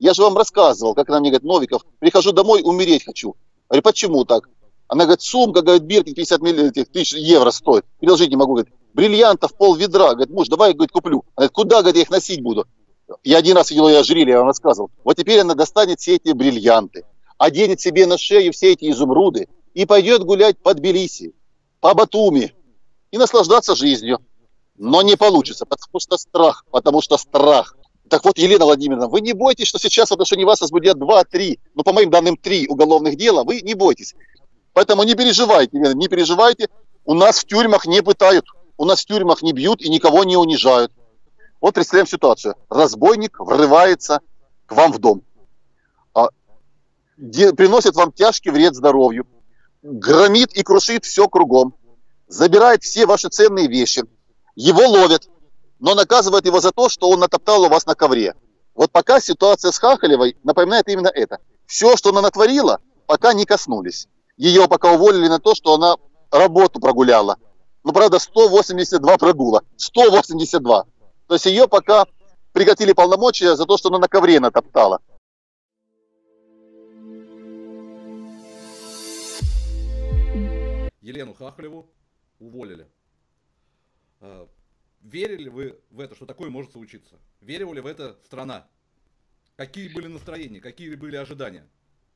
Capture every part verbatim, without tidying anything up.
Я же вам рассказывал, как она мне говорит: Новиков, прихожу домой, умереть хочу. Я говорю: почему так? Она говорит: сумка, говорит, Биркин пятьдесят тысяч евро стоит. Переложить не могу, говорит. Бриллиантов пол ведра. Говорит: муж, давай, говорит, куплю. Она говорит: куда, говорит, я их носить буду? Я один раз видел ее ожерелье, я вам рассказывал. Вот теперь она достанет все эти бриллианты, оденет себе на шею все эти изумруды и пойдет гулять по Тбилиси, по Батуми и наслаждаться жизнью. Но не получится, потому что страх, потому что страх. Так вот, Елена Владимировна, вы не бойтесь, что сейчас в отношении вас возбудят два-три, ну, по моим данным, три уголовных дела, вы не бойтесь. Поэтому не переживайте, Елена, не переживайте. У нас в тюрьмах не пытают, у нас в тюрьмах не бьют и никого не унижают. Вот представляем ситуацию. Разбойник врывается к вам в дом, а, де, приносит вам тяжкий вред здоровью, громит и крушит все кругом, забирает все ваши ценные вещи. Его ловят, но наказывают его за то, что он натоптал у вас на ковре. Вот пока ситуация с Хахалевой напоминает именно это. Все, что она натворила, пока не коснулись. Ее пока уволили на то, что она работу прогуляла. Ну, правда, сто восемьдесят два прогула. сто восемьдесят два. То есть ее пока прекратили полномочия за то, что она на ковре натоптала. Елену Хахалеву уволили. Верили вы в это, что такое может случиться? Верила ли в это страна? Какие были настроения, какие были ожидания?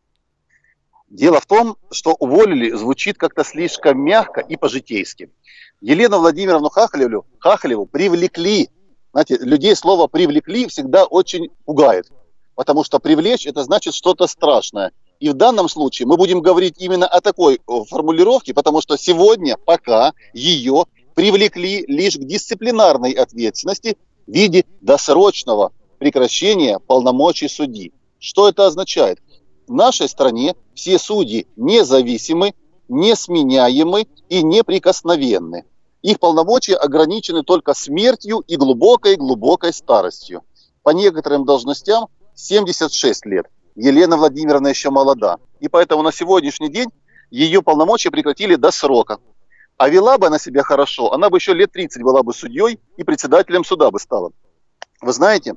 Дело в том, что уволили звучит как-то слишком мягко и по-житейски. Елену Владимировну Хахалеву, Хахалеву привлекли. Знаете, людей слово «привлекли» всегда очень пугает. Потому что привлечь – это значит что-то страшное. И в данном случае мы будем говорить именно о такой формулировке, потому что сегодня пока ее привлекли лишь к дисциплинарной ответственности в виде досрочного прекращения полномочий судьи. Что это означает? В нашей стране все судьи независимы, несменяемы и неприкосновенны. Их полномочия ограничены только смертью и глубокой-глубокой старостью. По некоторым должностям семьдесят шесть лет. Елена Владимировна еще молода. И поэтому на сегодняшний день ее полномочия прекратили до срока. А вела бы она себя хорошо, она бы еще лет тридцать была бы судьей и председателем суда бы стала. Вы знаете,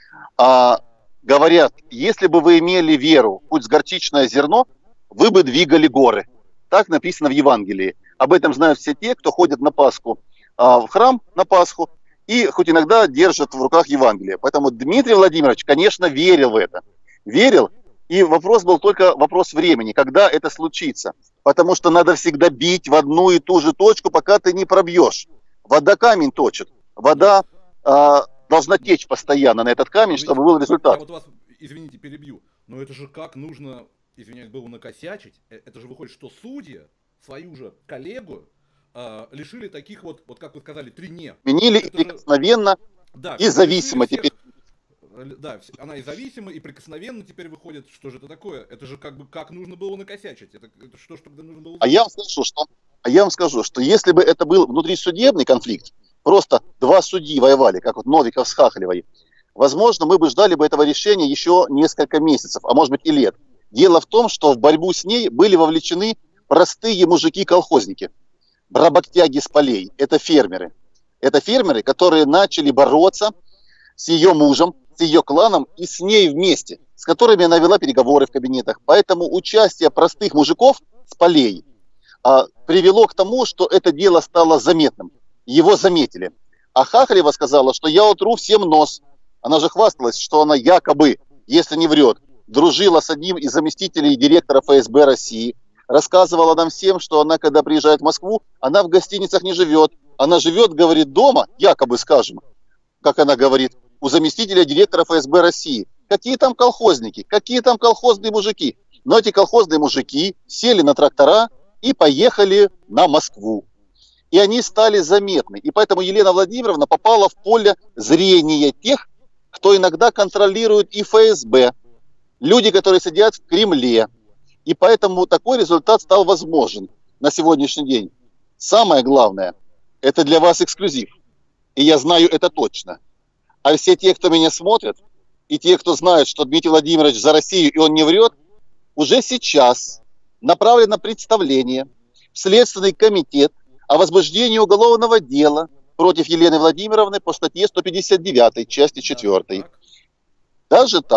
а, говорят, если бы вы имели веру, хоть с горчичное зерно, вы бы двигали горы. Так написано в Евангелии. Об этом знают все те, кто ходит на Пасху а, в храм на Пасху и хоть иногда держат в руках Евангелие. Поэтому Дмитрий Владимирович, конечно, верил в это. Верил. И вопрос был только вопрос времени, когда это случится. Потому что надо всегда бить в одну и ту же точку, пока ты не пробьешь. Вода камень точит. Вода э, должна течь постоянно на этот камень, Ведь, чтобы был результат. Я вот вас, извините, перебью, но это же как нужно, извиняюсь, было накосячить. Это же выходит, что судьи свою же коллегу э, лишили таких вот, вот как вы сказали, три не. Сменили это прикосновенно же... да, и зависимо теперь. Да, она и зависима, и прикосновенно теперь выходит. Что же это такое? Это же как бы как нужно было накосячить. Это, это что ж тогда нужно было? А я вам скажу, что, а я вам скажу, что если бы это был внутрисудебный конфликт, просто два судьи воевали, как вот Новиков с Хахалевой, возможно, мы бы ждали бы этого решения еще несколько месяцев, а может быть и лет. Дело в том, что в борьбу с ней были вовлечены простые мужики-колхозники, брабактяги с полей. Это фермеры. Это фермеры, которые начали бороться с ее мужем, с ее кланом и с ней вместе, с которыми она вела переговоры в кабинетах. Поэтому участие простых мужиков с полей а, привело к тому, что это дело стало заметным. Его заметили. А Хахалева сказала, что я утру всем нос. Она же хвасталась, что она якобы, если не врет, дружила с одним из заместителей директора эф эс бэ России. Рассказывала нам всем, что она, когда приезжает в Москву, она в гостиницах не живет. Она живет, говорит, дома, якобы, скажем, как она говорит, у заместителя директора эф эс бэ России. Какие там колхозники, какие там колхозные мужики. Но эти колхозные мужики сели на трактора и поехали на Москву. И они стали заметны. И поэтому Елена Владимировна попала в поле зрения тех, кто иногда контролирует и эф эс бэ. Люди, которые сидят в Кремле. И поэтому такой результат стал возможен на сегодняшний день. Самое главное, это для вас эксклюзив. И я знаю это точно. А все те, кто меня смотрят, и те, кто знает, что Дмитрий Владимирович за Россию и он не врет, уже сейчас направлено представление в Следственный комитет о возбуждении уголовного дела против Елены Владимировны по статье сто пятьдесят девять, части четвёртой. Даже так.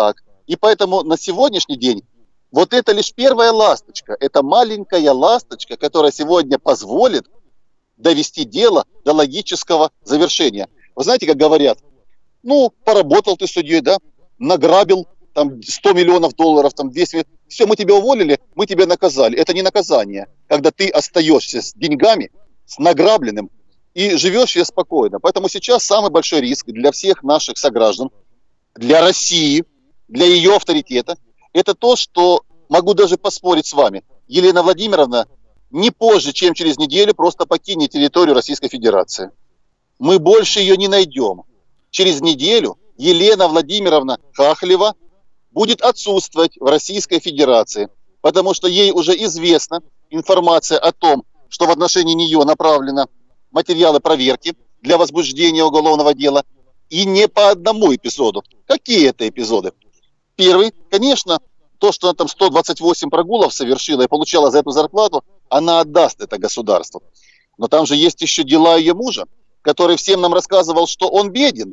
И поэтому на сегодняшний день вот это лишь первая ласточка. Это маленькая ласточка, которая сегодня позволит довести дело до логического завершения. Вы знаете, как говорят, ну, поработал ты судьей, да, награбил там сто миллионов долларов, там двести, все, мы тебя уволили, мы тебя наказали. Это не наказание, когда ты остаешься с деньгами, с награбленным, и живешь себе спокойно. Поэтому сейчас самый большой риск для всех наших сограждан, для России, для ее авторитета, это то, что, могу даже поспорить с вами, Елена Владимировна не позже, чем через неделю, просто покинет территорию Российской Федерации. Мы больше ее не найдем. Через неделю Елена Владимировна Хахалева будет отсутствовать в Российской Федерации, потому что ей уже известна информация о том, что в отношении нее направлены материалы проверки для возбуждения уголовного дела, и не по одному эпизоду. Какие это эпизоды? Первый, конечно, то, что она там сто двадцать восемь прогулов совершила и получала за эту зарплату, она отдаст это государству. Но там же есть еще дела ее мужа, который всем нам рассказывал, что он беден.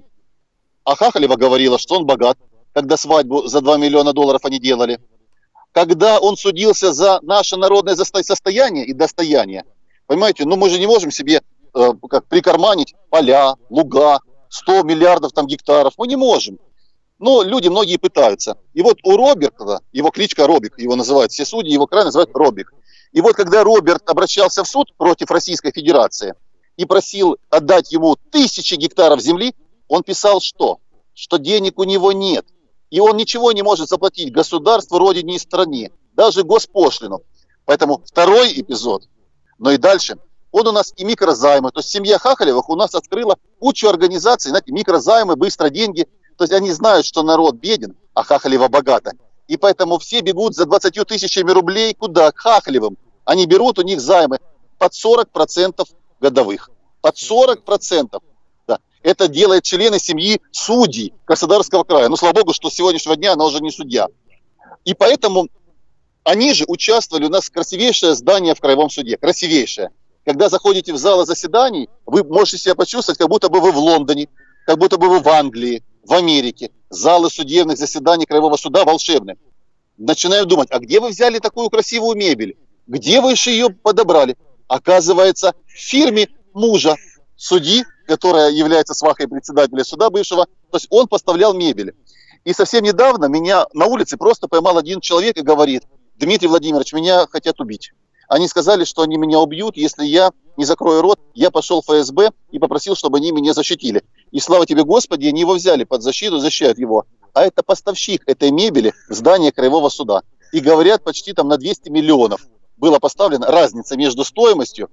А Хахалева говорила, что он богат, когда свадьбу за два миллиона долларов они делали. Когда он судился за наше народное состояние и достояние, понимаете, ну мы же не можем себе э, как прикарманить поля, луга, сто миллиардов там гектаров, мы не можем. Но люди многие пытаются. И вот у Роберта, его кличка Робик, его называют все судьи, его край называют Робик. И вот когда Роберт обращался в суд против Российской Федерации и просил отдать ему тысячи гектаров земли, он писал что? Что денег у него нет. И он ничего не может заплатить государству, родине и стране, даже госпошлину. Поэтому второй эпизод, но и дальше, он у нас и микрозаймы. То есть семья Хахалевых у нас открыла кучу организаций, знаете, микрозаймы, быстро деньги. То есть они знают, что народ беден, а Хахалева богата. И поэтому все бегут за двадцатью тысячами рублей куда? К Хахалевым. Они берут у них займы под сорок процентов годовых. Под сорок процентов. Да. Это делает члены семьи судей Краснодарского края. Ну, слава богу, что с сегодняшнего дня она уже не судья. И поэтому они же участвовали, у нас красивейшее здание в Краевом суде. Красивейшее. Когда заходите в залы заседаний, вы можете себя почувствовать, как будто бы вы в Лондоне, как будто бы вы в Англии, в Америке. Залы судебных заседаний Краевого суда волшебные. Начинаю думать, а где вы взяли такую красивую мебель? Где вы еще ее подобрали? Оказывается, в фирме мужа судьи, которая является свахой председателя суда бывшего, то есть он поставлял мебель. И совсем недавно меня на улице просто поймал один человек и говорит: Дмитрий Владимирович, меня хотят убить. Они сказали, что они меня убьют, если я не закрою рот. Я пошел в эф эс бэ и попросил, чтобы они меня защитили. И слава тебе, Господи, они его взяли под защиту, защищают его. А это поставщик этой мебели в здание Краевого суда. И говорят, почти там на двести миллионов была поставлена разница между стоимостью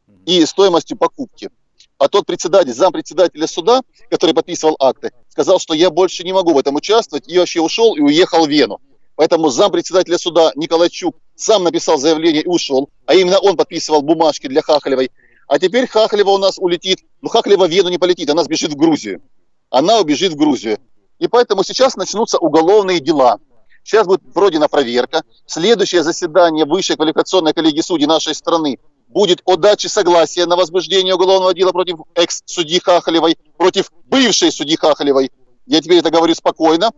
и стоимостью покупки. А тот председатель, зампредседателя суда, который подписывал акты, сказал, что я больше не могу в этом участвовать, и вообще ушел и уехал в Вену. Поэтому зампредседателя суда Николайчук сам написал заявление и ушел, а именно он подписывал бумажки для Хахалевой. А теперь Хахалева у нас улетит, ну Хахалева в Вену не полетит, она сбежит в Грузию. Она убежит в Грузию. И поэтому сейчас начнутся уголовные дела. Сейчас будет пройдена проверка. Следующее заседание Высшей квалификационной коллегии судей нашей страны будет о даче согласия на возбуждение уголовного дела против экс-судьи Хахалевой, против бывшей судьи Хахалевой. Я теперь это говорю спокойно.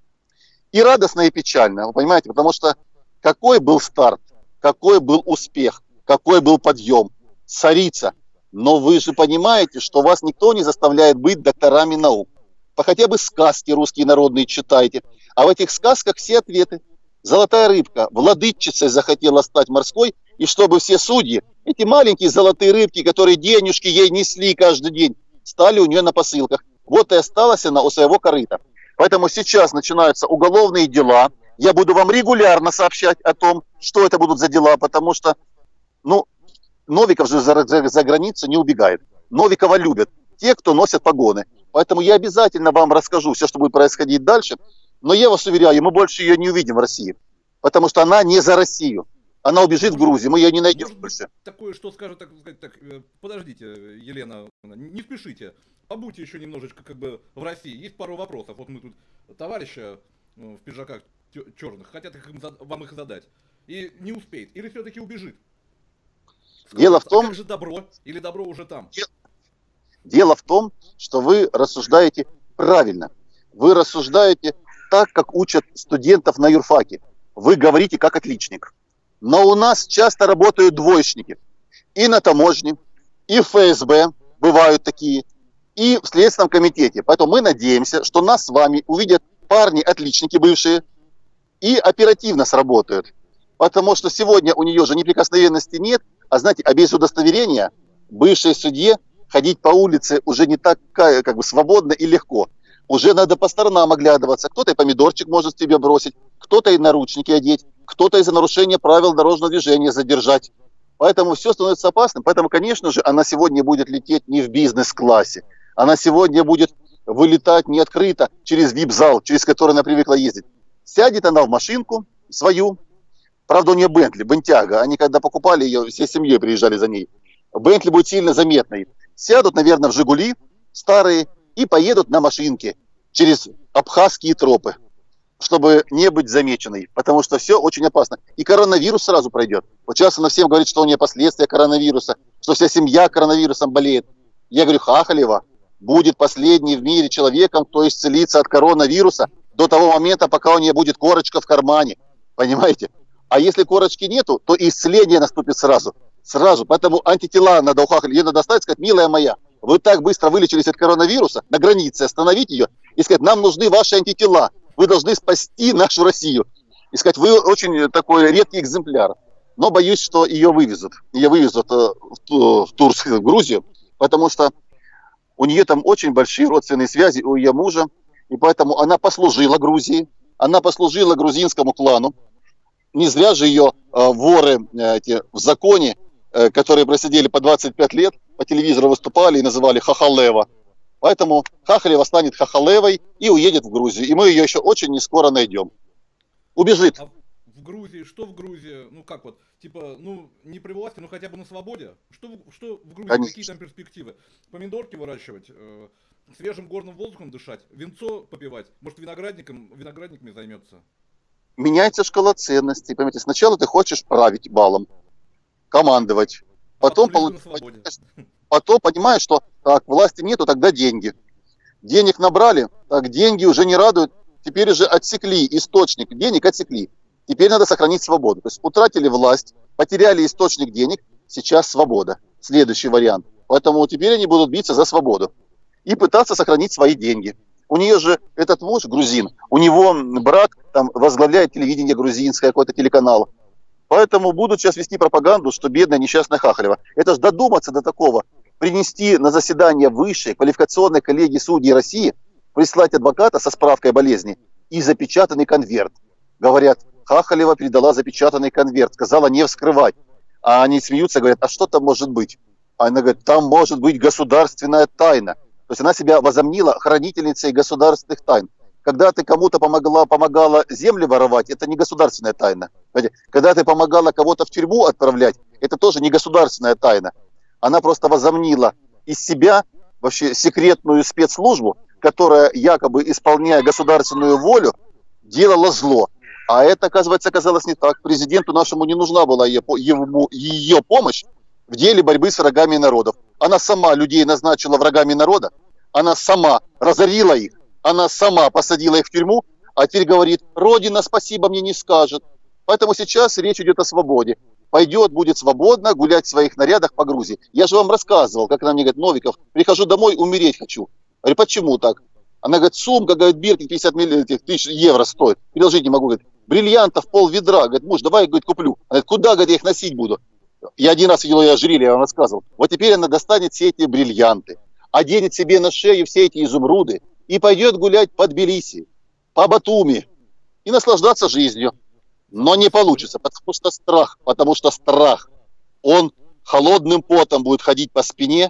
И радостно, и печально, вы понимаете, потому что какой был старт, какой был успех, какой был подъем, царица. Но вы же понимаете, что вас никто не заставляет быть докторами наук. По хотя бы сказки русские народные читайте. А в этих сказках все ответы. Золотая рыбка владычицей захотела стать морской, и чтобы все судьи, эти маленькие золотые рыбки, которые денежки ей несли каждый день, стали у нее на посылках. Вот и осталась она у своего корыта. Поэтому сейчас начинаются уголовные дела. Я буду вам регулярно сообщать о том, что это будут за дела, потому что, ну, Новиков же за, за, за границу не убегает. Новикова любят те, кто носят погоны. Поэтому я обязательно вам расскажу все, что будет происходить дальше. Но я вас уверяю, мы больше ее не увидим в России. Потому что она не за Россию. Она убежит в Грузию, мы ее не найдем больше. Такое, что скажет, так сказать, так, подождите, Елена, не спешите. Побудьте еще немножечко как бы в России. Есть пару вопросов. Вот мы тут товарища в пиджаках черных хотят их, вам их задать. И не успеет. Или все-таки убежит. Скажут, Дело в том... А как же добро? Или добро уже там? Дело в том, что вы рассуждаете правильно. Вы рассуждаете так, как учат студентов на юрфаке. Вы говорите как отличник. Но у нас часто работают двоечники. И на таможне, и в эф эс бэ бывают такие, и в Следственном комитете. Поэтому мы надеемся, что нас с вами увидят парни-отличники бывшие и оперативно сработают. Потому что сегодня у нее же неприкосновенности нет, а знаете, а без удостоверения бывшей судье ходить по улице уже не так как бы свободно и легко. Уже надо по сторонам оглядываться. Кто-то и помидорчик может тебе бросить, кто-то и наручники одеть, кто-то из-за нарушения правил дорожного движения задержать. Поэтому все становится опасным. Поэтому, конечно же, она сегодня будет лететь не в бизнес-классе. Она сегодня будет вылетать не открыто через вип-зал, через который она привыкла ездить. Сядет она в машинку свою. Правда, у нее Бентли, Бентяга. Они когда покупали ее, всей семьей приезжали за ней. Бентли будет сильно заметной. Сядут, наверное, в Жигули старые и поедут на машинке через абхазские тропы, чтобы не быть замеченной, потому что все очень опасно. И коронавирус сразу пройдет. Вот сейчас она всем говорит, что у нее последствия коронавируса, что вся семья коронавирусом болеет. Я говорю, Хахалева будет последний в мире человеком, кто исцелится от коронавируса до того момента, пока у нее будет корочка в кармане. Понимаете? А если корочки нету, то исцеление наступит сразу. Сразу. Поэтому антитела надо у Хахалевой. Ее надо оставить, сказать, милая моя, вы так быстро вылечились от коронавируса, на границе остановить ее и сказать, нам нужны ваши антитела. Вы должны спасти нашу Россию. И сказать, вы очень такой редкий экземпляр. Но боюсь, что ее вывезут. Ее вывезут в Турцк, в Грузию, потому что у нее там очень большие родственные связи у ее мужа. И поэтому она послужила Грузии, она послужила грузинскому клану. Не зря же ее воры эти, в законе, которые просидели по двадцать пять лет, по телевизору выступали и называли Хахалева. Поэтому Хахалева станет Хахалевой и уедет в Грузию. И мы ее еще очень не скоро найдем. Убежит. А в Грузии, что в Грузии? Ну как вот, типа, ну не при власти, но хотя бы на свободе? Что, что в Грузии, Конечно. Какие там перспективы? Помидорки выращивать, э, свежим горным воздухом дышать, винцо попивать? Может виноградником, виноградниками займется? Меняется шкала ценностей. Понимаете, сначала ты хочешь править балом, командовать. Потом, а потом, потом понимаешь, что так, власти нету, тогда деньги. Денег набрали, так деньги уже не радуют. Теперь уже отсекли источник денег, отсекли. Теперь надо сохранить свободу. То есть утратили власть, потеряли источник денег, сейчас свобода. Следующий вариант. Поэтому теперь они будут биться за свободу. И пытаться сохранить свои деньги. У нее же этот муж грузин, у него брат там возглавляет телевидение грузинское, какой-то телеканал. Поэтому будут сейчас вести пропаганду, что бедная несчастная Хахалева. Это же додуматься до такого. Принести на заседание высшей квалификационной коллегии судей России, прислать адвоката со справкой о болезни и запечатанный конверт. Говорят, Хахалева передала запечатанный конверт, сказала не вскрывать. А они смеются, говорят, а что там может быть? А она говорит, там может быть государственная тайна. То есть она себя возомнила хранительницей государственных тайн. Когда ты кому-то помогла, помогала земли воровать, это не государственная тайна. Когда ты помогала кого-то в тюрьму отправлять, это тоже не государственная тайна. Она просто возомнила из себя вообще секретную спецслужбу, которая якобы, исполняя государственную волю, делала зло. А это, оказывается, оказалось не так. Президенту нашему не нужна была ее, ему, ее помощь в деле борьбы с врагами народов. Она сама людей назначила врагами народа, она сама разорила их, она сама посадила их в тюрьму, а теперь говорит, Родина спасибо мне не скажет. Поэтому сейчас речь идет о свободе. Пойдет, будет свободно гулять в своих нарядах по Грузии. Я же вам рассказывал, как она мне говорит, Новиков, прихожу домой, умереть хочу. Я говорю, почему так? Она говорит, сумка, говорит, Биркин пятьдесят тысяч евро стоит. Переложить не могу, говорит, бриллиантов пол ведра. Говорит, муж, давай, говорит, куплю. Она говорит, куда, говорит, я их носить буду? Я один раз видел ее ожерелье, я вам рассказывал. Вот теперь она достанет все эти бриллианты, оденет себе на шею все эти изумруды и пойдет гулять по Тбилиси, по Батуми и наслаждаться жизнью. Но не получится, потому что страх, потому что страх. Он холодным потом будет ходить по спине,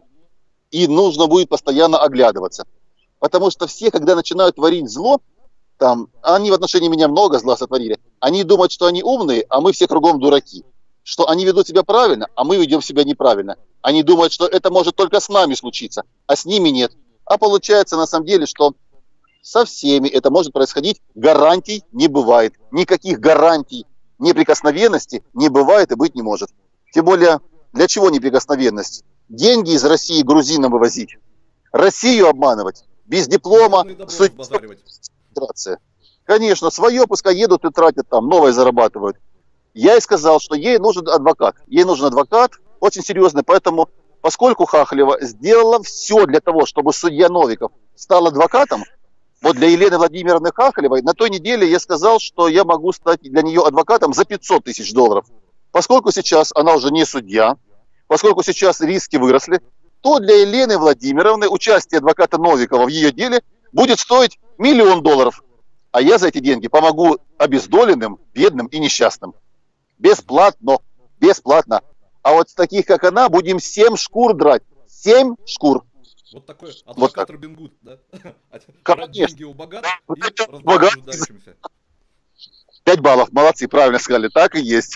и нужно будет постоянно оглядываться. Потому что все, когда начинают творить зло, там, они в отношении меня много зла сотворили, они думают, что они умные, а мы все кругом дураки. Что они ведут себя правильно, а мы ведем себя неправильно. Они думают, что это может только с нами случиться, а с ними нет. А получается на самом деле, что со всеми это может происходить, гарантий не бывает. Никаких гарантий неприкосновенности не бывает и быть не может. Тем более, для чего неприкосновенность? Деньги из России грузинам вывозить, Россию обманывать, без диплома, судьба. Конечно, свое пускай едут и тратят там, новое зарабатывают. Я ей сказал, что ей нужен адвокат. Ей нужен адвокат, очень серьезный, поэтому, поскольку Хахалева сделала все для того, чтобы судья Новиков стал адвокатом, вот для Елены Владимировны Хахалевой на той неделе я сказал, что я могу стать для нее адвокатом за пятьсот тысяч долларов. Поскольку сейчас она уже не судья, поскольку сейчас риски выросли, то для Елены Владимировны участие адвоката Новикова в ее деле будет стоить миллион долларов. А я за эти деньги помогу обездоленным, бедным и несчастным. Бесплатно, бесплатно. А вот с таких, как она, будем семь шкур драть. Семь шкур. Вот такой адвокат вот так. Робин Гуд, да? Конечно. Деньги у богатых и богат... нуждающимся. Пять баллов, молодцы, правильно сказали, так и есть.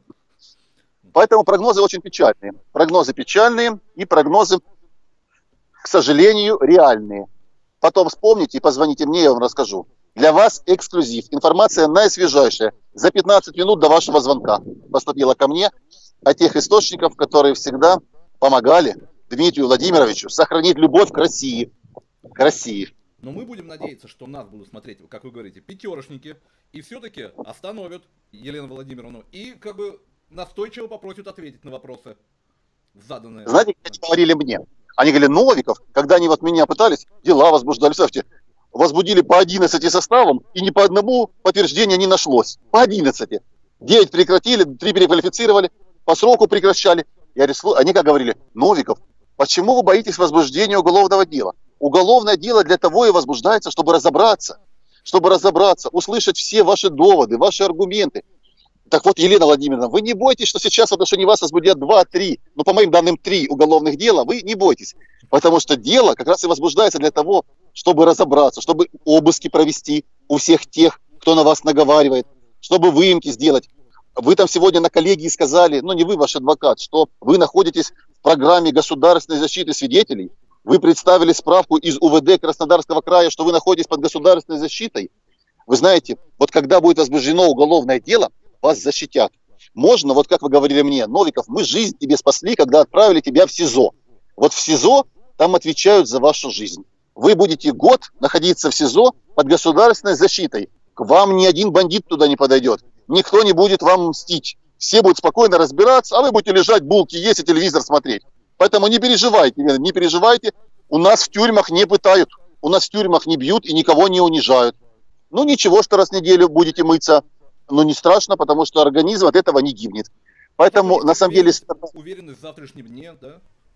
Поэтому прогнозы очень печальные. Прогнозы печальные и прогнозы, к сожалению, реальные. Потом вспомните и позвоните мне, я вам расскажу. Для вас эксклюзив. Информация наисвежайшая. За пятнадцать минут до вашего звонка поступила ко мне от тех источников, которые всегда помогали Дмитрию Владимировичу сохранить любовь к России. К России. Но мы будем надеяться, что нас будут смотреть, как вы говорите, пятерочники, и все-таки остановят Елену Владимировну и как бы настойчиво попросят ответить на вопросы заданные. Знаете, как они говорили мне? Они говорили, Новиков, когда они вот меня пытались, дела возбуждали, представьте, возбудили по одиннадцати составам, и ни по одному подтверждения не нашлось. По одиннадцати. девять прекратили, три переквалифицировали, по сроку прекращали. Я говорю, они как говорили, Новиков, почему вы боитесь возбуждения уголовного дела? Уголовное дело для того и возбуждается, чтобы разобраться. Чтобы разобраться, услышать все ваши доводы, ваши аргументы. Так вот, Елена Владимировна, вы не бойтесь, что сейчас в отношении вас возбудят два-три, ну, по моим данным, три уголовных дела, вы не бойтесь. Потому что дело как раз и возбуждается для того, чтобы разобраться, чтобы обыски провести у всех тех, кто на вас наговаривает, чтобы выемки сделать. Вы там сегодня на коллегии сказали, ну не вы, ваш адвокат, что вы находитесь в программе государственной защиты свидетелей. Вы представили справку из УВД Краснодарского края, что вы находитесь под государственной защитой. Вы знаете, вот когда будет возбуждено уголовное дело, вас защитят. Можно, вот как вы говорили мне, Новиков, мы жизнь тебе спасли, когда отправили тебя в СИЗО. Вот в СИЗО там отвечают за вашу жизнь. Вы будете год находиться в СИЗО под государственной защитой. К вам ни один бандит туда не подойдет. Никто не будет вам мстить. Все будут спокойно разбираться, а вы будете лежать, булки есть и телевизор смотреть. Поэтому не переживайте, не переживайте. У нас в тюрьмах не пытают, у нас в тюрьмах не бьют и никого не унижают. Ну ничего, что раз в неделю будете мыться. Но не страшно, потому что организм от этого не гибнет. Поэтому, на самом деле... Уверенность в завтрашнем дне, да?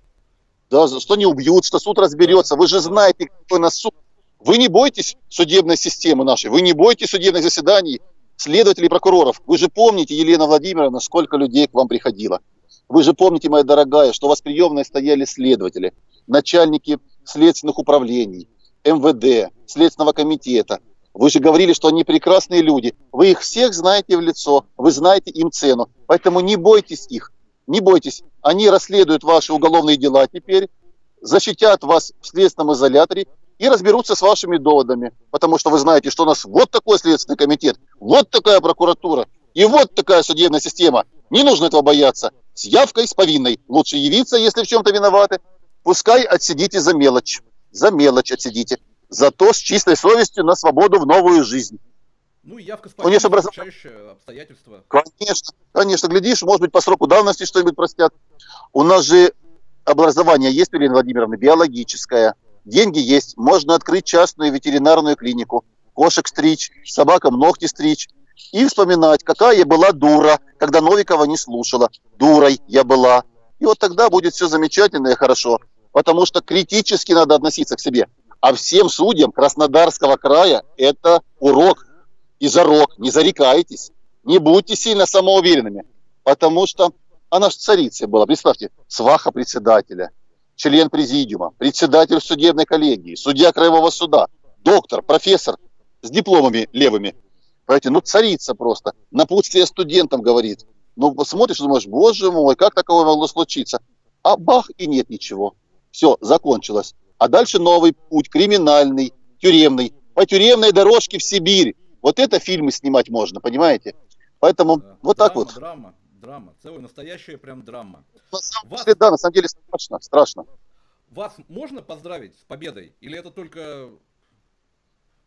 Да, что не убьют, что суд разберется. Вы же знаете, какой у нас суд. Вы не бойтесь судебной системы нашей, вы не бойтесь судебных заседаний, следователей, прокуроров. Вы же помните, Елена Владимировна, сколько людей к вам приходило. Вы же помните, моя дорогая, что у вас в приемной стояли следователи, начальники следственных управлений, эм вэ дэ, Следственного комитета. Вы же говорили, что они прекрасные люди. Вы их всех знаете в лицо, вы знаете им цену. Поэтому не бойтесь их, не бойтесь. Они расследуют ваши уголовные дела теперь, защитят вас в следственном изоляторе и разберутся с вашими доводами. Потому что вы знаете, что у нас вот такой Следственный комитет, вот такая прокуратура и вот такая судебная система. Не нужно этого бояться. С явкой, с повинной. Лучше явиться, если в чем-то виноваты. Пускай отсидите за мелочь. За мелочь отсидите. Зато с чистой совестью на свободу в новую жизнь. Ну, явка с повинной, образ... чаще обстоятельства. Конечно, конечно, глядишь, может быть, по сроку давности что-нибудь простят. У нас же образование есть, Елена Владимировна, биологическое. Деньги есть, можно открыть частную ветеринарную клинику. Кошек стричь, собакам ногти стричь. И вспоминать, какая я была дура, когда Новикова не слушала. Дурой я была. И вот тогда будет все замечательно и хорошо. Потому что критически надо относиться к себе. А всем судьям Краснодарского края это урок и зарок. Не зарекайтесь, не будьте сильно самоуверенными, потому что она же царицей была. Представьте, сваха председателя, член президиума, председатель судебной коллегии, судья краевого суда, доктор, профессор с дипломами левыми. Понимаете, ну царица просто. Напутствие студентам говорит. Ну посмотришь, думаешь, боже мой, как такое могло случиться? А бах, и нет ничего. Все, закончилось. А дальше новый путь, криминальный, тюремный. По тюремной дорожке в Сибирь. Вот это фильмы снимать можно, понимаете? Поэтому да. вот драма, так вот. Драма, драма, целая настоящая прям драма. На самом Вас... деле, да, на самом деле страшно, страшно. Вас можно поздравить с победой? Или это только...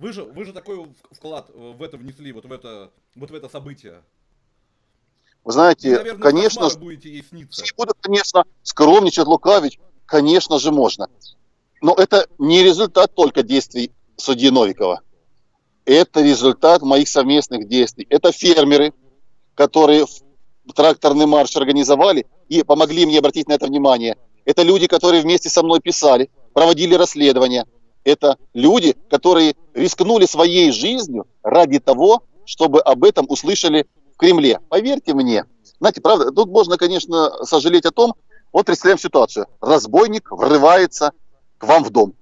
Вы же, вы же такой вклад в это внесли, вот в это, вот в это событие. Вы знаете, Вы, наверное, конечно, будете ей сниться. не буду, конечно, скромничать, лукавить, конечно же можно. Но это не результат только действий судьи Новикова. Это результат моих совместных действий. Это фермеры, которые тракторный марш организовали и помогли мне обратить на это внимание. Это люди, которые вместе со мной писали, проводили расследования. Это люди, которые рискнули своей жизнью ради того, чтобы об этом услышали в Кремле. Поверьте мне. Знаете, правда, тут можно, конечно, сожалеть о том, вот представляем ситуацию. Разбойник врывается к вам в дом,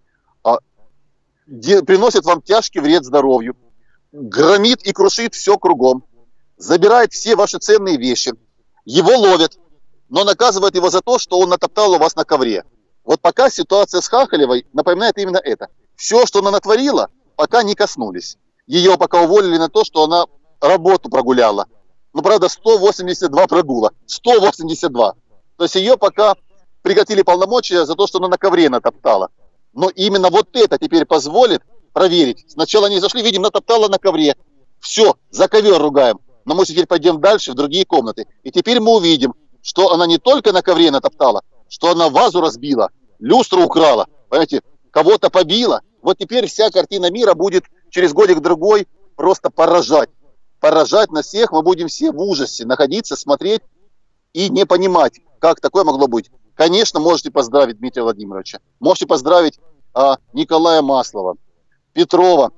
приносит вам тяжкий вред здоровью, громит и крушит все кругом, забирает все ваши ценные вещи, его ловят, но наказывают его за то, что он натоптал у вас на ковре. Вот пока ситуация с Хахалевой напоминает именно это. Все, что она натворила, пока не коснулись. Ее пока уволили на то, что она работу прогуляла. Ну, правда, сто восемьдесят два прогула. сто восемьдесят два. То есть ее пока прекратили полномочия за то, что она на ковре натоптала. Но именно вот это теперь позволит проверить. Сначала они зашли, видим, натоптала на ковре. Все, за ковер ругаем. Но мы теперь пойдем дальше в другие комнаты. И теперь мы увидим, что она не только на ковре натоптала, что она вазу разбила, люстру украла, понимаете, кого-то побила. Вот теперь вся картина мира будет через годик-другой просто поражать. Поражать нас всех, мы будем все в ужасе находиться, смотреть и не понимать, как такое могло быть. Конечно, можете поздравить Дмитрия Владимировича, можете поздравить а, Николая Маслова, Петрова,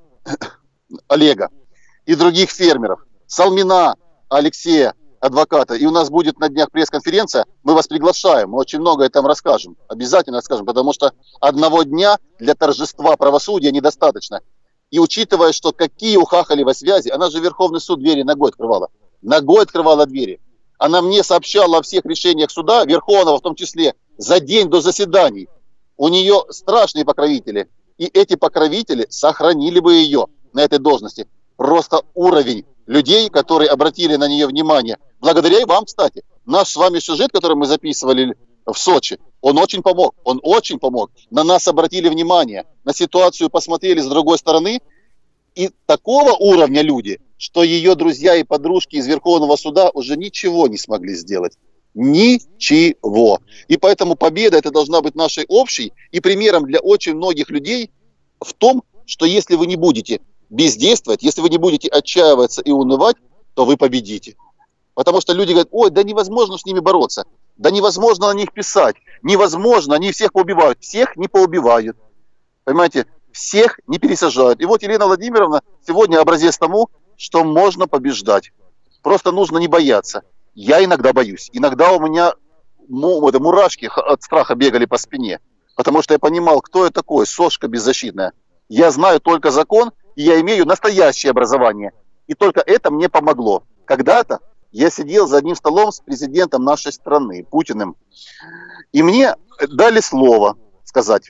Олега и других фермеров, Салмина, Алексея, адвоката. И у нас будет на днях пресс-конференция, мы вас приглашаем, мы очень многое там расскажем, обязательно расскажем, потому что одного дня для торжества правосудия недостаточно. И учитывая, что какие у Хахалевой связи, она же Верховный суд двери ногой открывала, ногой открывала двери. Она мне сообщала о всех решениях суда, Верховного в том числе, за день до заседаний. У нее страшные покровители, и эти покровители сохранили бы ее на этой должности. Просто уровень людей, которые обратили на нее внимание. Благодаря и вам, кстати. Наш с вами сюжет, который мы записывали в Сочи, он очень помог. Он очень помог. На нас обратили внимание, на ситуацию посмотрели с другой стороны. И такого уровня люди, что ее друзья и подружки из Верховного суда уже ничего не смогли сделать. Ничего. И поэтому победа это должна быть нашей общей и примером для очень многих людей в том, что если вы не будете бездействовать, если вы не будете отчаиваться и унывать, то вы победите. Потому что люди говорят, ой, да невозможно с ними бороться, да невозможно на них писать, невозможно, они всех поубивают. Всех не поубивают. Понимаете, всех не пересажают. И вот Елена Владимировна сегодня образец тому, что можно побеждать. Просто нужно не бояться. Я иногда боюсь. Иногда у меня мурашки от страха бегали по спине. Потому что я понимал, кто я такой, сошка беззащитная. Я знаю только закон, и я имею настоящее образование. И только это мне помогло. Когда-то я сидел за одним столом с президентом нашей страны, Путиным. И мне дали слово сказать.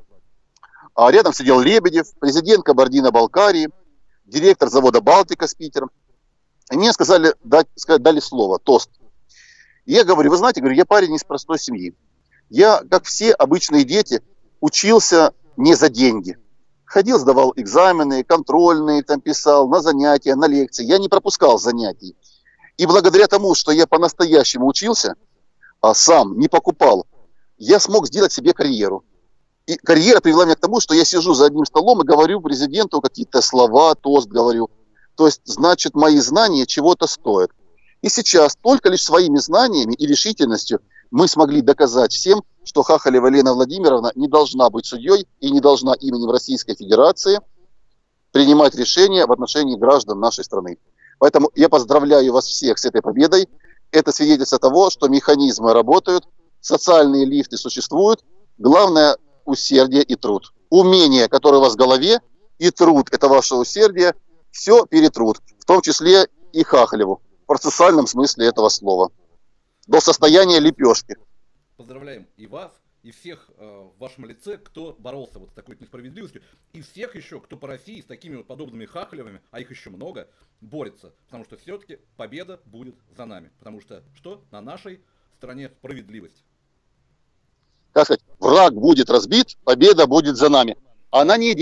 А рядом сидел Лебедев, президент Кабардино-Балкарии, директор завода «Балтика» с Питером. И мне сказали, дать, сказать, дали слово, тост. И я говорю, вы знаете, говорю, я парень из простой семьи. Я, как все обычные дети, учился не за деньги. Ходил, сдавал экзамены, контрольные, там писал, на занятия, на лекции. Я не пропускал занятий. И благодаря тому, что я по-настоящему учился, а сам не покупал, я смог сделать себе карьеру. И карьера привела меня к тому, что я сижу за одним столом и говорю президенту какие-то слова, тост говорю. То есть, значит, мои знания чего-то стоят. И сейчас только лишь своими знаниями и решительностью мы смогли доказать всем, что Хахалева Елена Владимировна не должна быть судьей и не должна именем Российской Федерации принимать решения в отношении граждан нашей страны. Поэтому я поздравляю вас всех с этой победой. Это свидетельство того, что механизмы работают, социальные лифты существуют. Главное – усердие и труд. Умение, которое у вас в голове, и труд – это ваше усердие, все перетрут, в том числе и Хахалеву, в процессуальном смысле этого слова, до состояния лепешки. Поздравляем и вас, и всех э, в вашем лице, кто боролся вот с такой несправедливостью, и всех еще, кто по России с такими вот подобными Хахалевыми, а их еще много, борется, потому что все-таки победа будет за нами, потому что что? На нашей стороне справедливость. Как сказать, враг будет разбит, победа будет за нами. Она не единственная.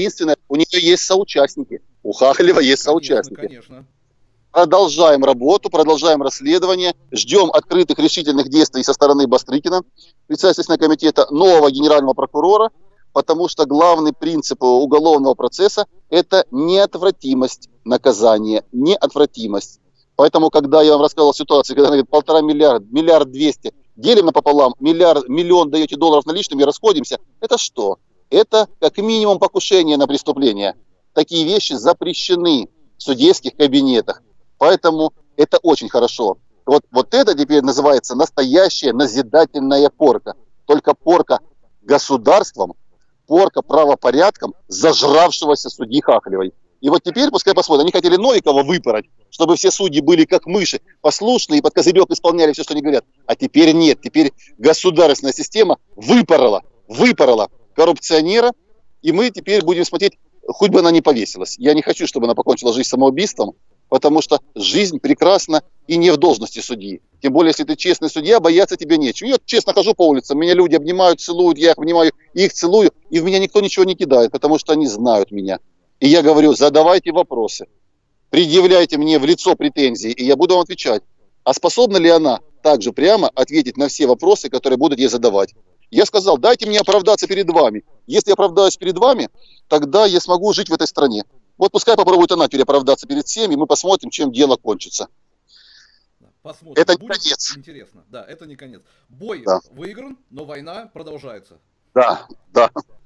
у нее есть соучастники, у Хахалева есть Конечно, соучастники. конечно. Продолжаем работу, продолжаем расследование, ждем открытых решительных действий со стороны Бастрыкина, председателя комитета, нового генерального прокурора, потому что главный принцип уголовного процесса – это неотвратимость наказания, неотвратимость. Поэтому, когда я вам рассказывал ситуацию, когда говорит, полтора миллиарда, миллиард двести, делим напополам, миллиард, миллион даете долларов наличными, расходимся, это что? Это как минимум покушение на преступление. Такие вещи запрещены в судейских кабинетах. Поэтому это очень хорошо. Вот, вот это теперь называется настоящая назидательная порка. Только порка государством, порка правопорядком зажравшегося судьи Хахалевой. И вот теперь, пускай посмотрят, они хотели Новикова выпороть, чтобы все судьи были как мыши, послушные и под козырек исполняли все, что они говорят. А теперь нет, теперь государственная система выпорола, выпорола коррупционера, и мы теперь будем смотреть, хоть бы она не повесилась. Я не хочу, чтобы она покончила жизнь самоубийством, потому что жизнь прекрасна и не в должности судьи. Тем более, если ты честный судья, бояться тебе нечего. Я честно хожу по улицам, меня люди обнимают, целуют, я их обнимаю, их целую, и в меня никто ничего не кидает, потому что они знают меня. И я говорю, задавайте вопросы, предъявляйте мне в лицо претензии, и я буду вам отвечать. А способна ли она также прямо ответить на все вопросы, которые будут ей задавать? Я сказал, дайте мне оправдаться перед вами. Если я оправдаюсь перед вами, тогда я смогу жить в этой стране. Вот пускай попробует она переоправдаться перед всеми, и мы посмотрим, чем дело кончится. Посмотрим. Это не Будет конец. Интересно. Да, это не конец. Бой Да. выигран, но война продолжается. Да, да.